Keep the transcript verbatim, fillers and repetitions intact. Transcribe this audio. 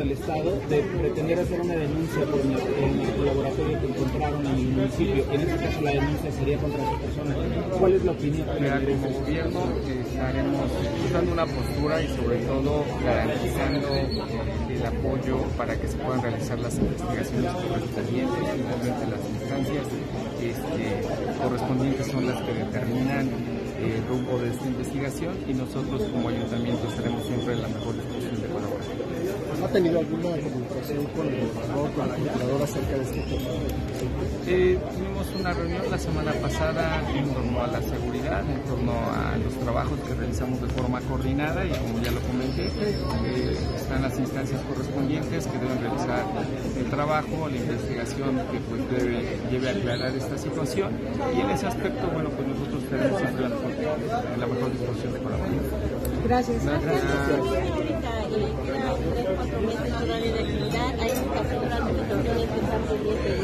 del Estado de pretender hacer una denuncia por el, en el laboratorio que encontraron en el municipio. En este caso la denuncia sería contra esa persona. ¿Cuál es la opinión? Mira, como gobierno eh, estaremos usando una postura y sobre todo garantizando eh, el apoyo para que se puedan realizar las investigaciones correspondientes. Finalmente las instancias este, correspondientes son las que determinan el rumbo de esta investigación y nosotros como ayuntamiento estaremos siempre en la mejor disposición de colaborar. ¿Ha tenido alguna comunicación con el gobernador, con la legisladora acerca de este tema? Eh, tuvimos una reunión la semana pasada en torno a la seguridad, en torno a los trabajos que realizamos de forma coordinada y como ya lo comenté, eh, están las instancias correspondientes que deben realizar el trabajo, la investigación que pues debe, debe aclarar esta situación y en ese aspecto, bueno, pues nosotros estaremos siempre en la mejor, en la mejor disposición de colaborar. Gracias. Gracias. Hay